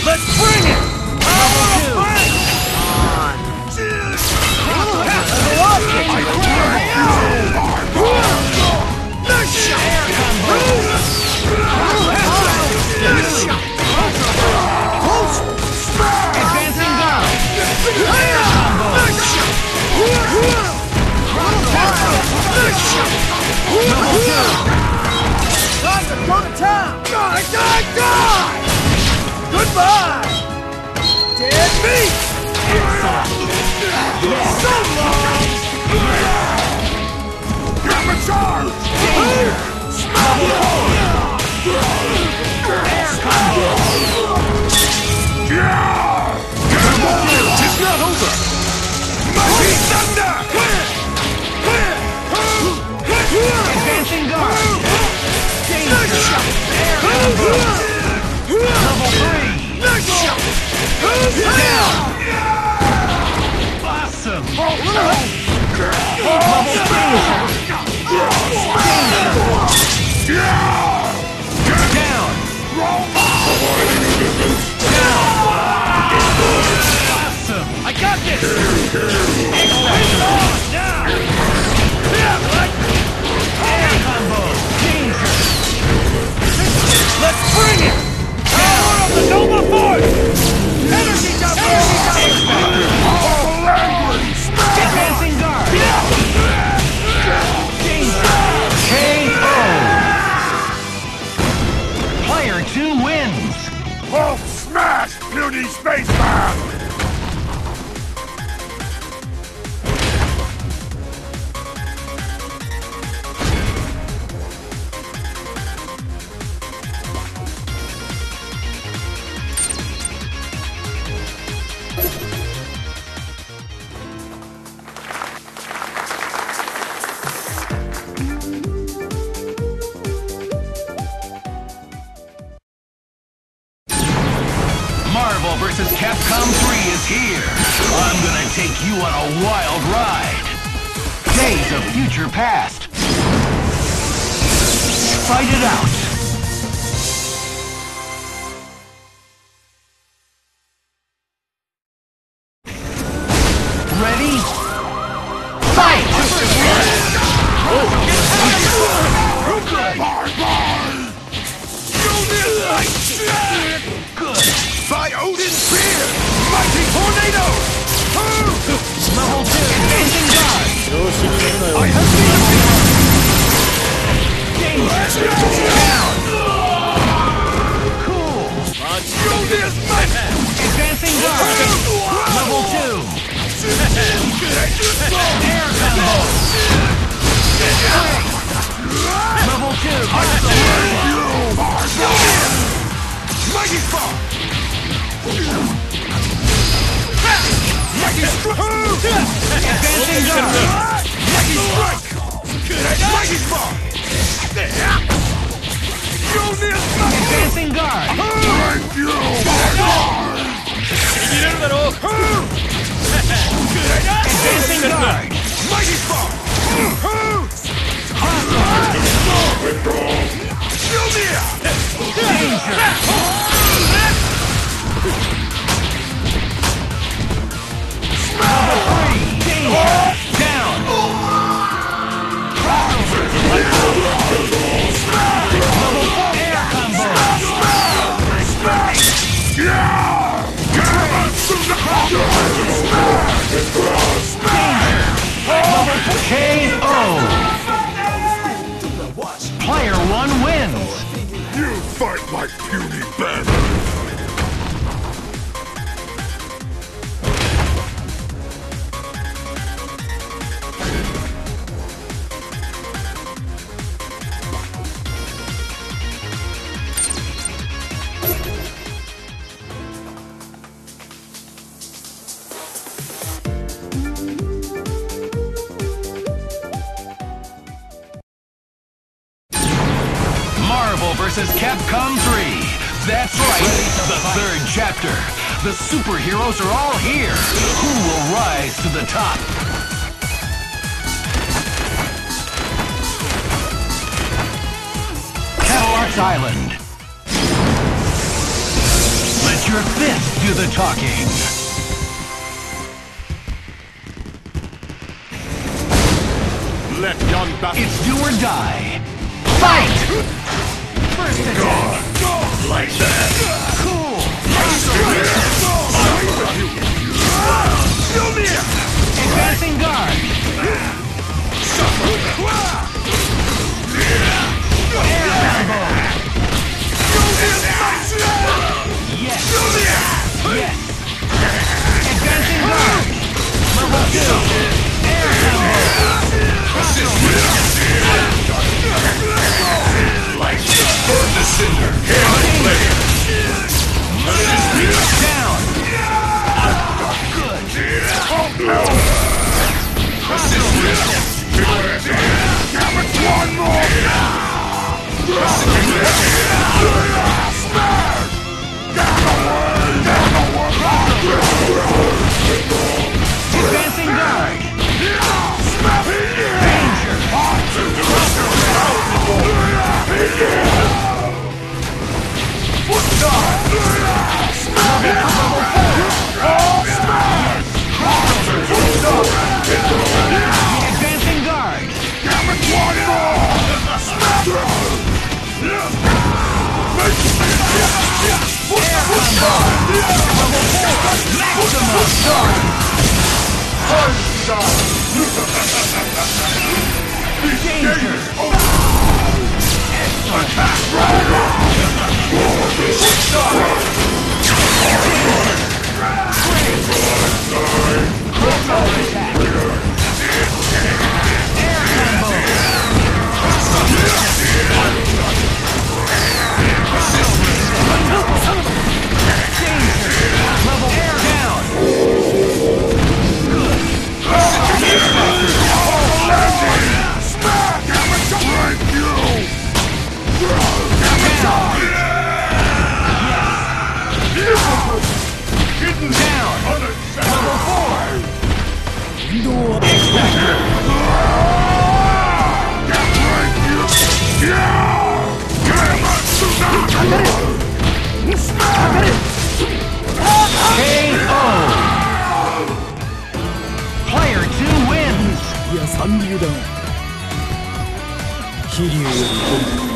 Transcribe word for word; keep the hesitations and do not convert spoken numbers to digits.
Let's bring it! Level two! Air combo! Advancing guard! Air combo! Level two! Time to go to town! Die, die, die! Goodbye! Dead meat! So long! Hammer charge! Air combo! It's not over! Mighty thunder! Advancing guard! Danger! Air combo! Level three! Down! Awesome! Level danger! Down! Awesome! I got this! X-Factor! Now! Yeah, like... Air combo! Danger! Let's bring it! Power of the Nova Force! Energy jump! Energy jump! Advancing guard! Danger! K O! Player two wins! Hulk smash! Beauty Spaceman! Marvel versus. Capcom three is here! I'm gonna take you on a wild ride! Days of Future Past! Fight it out! Ready? Fight! Good! By Odin's spear! Mighty tornado! Level two! Advancing guard! I have seen Danger! Down! Cool! Show this might! Advancing guard! Level two! Air combo! Level two! Mighty Spark! Mighty Strike! Advancing guard! Mighty Strike! Mighty Spark! Show this might! Advancing guard! Thank you! Advancing guard! Mighty Spark! Show me! Danger! Level three! Danger! Down! Level four! Air combo! K O! Player one wins! You fight like puny bandits! Marvel versus. Capcom three. That's right, the third chapter. The superheroes are all here. Who will rise to the top? Cadillac Island. Let's Let your fist do the talking. Let yon battle. It's do or die. Fight! First attack. Like that. Cool. Still near. Advancing guard. Air combo. Yes. Yes. Advancing guard. Level two. Air combo. Like burn the cinder. Down. Good. One more. Advancing guard. Danger. Advancing guard. Air combo. Level four. Maximum. Danger. Level air down. Good. Down. Level four. X-Factor. K O. Player two wins. いや三流だな。飛竜より本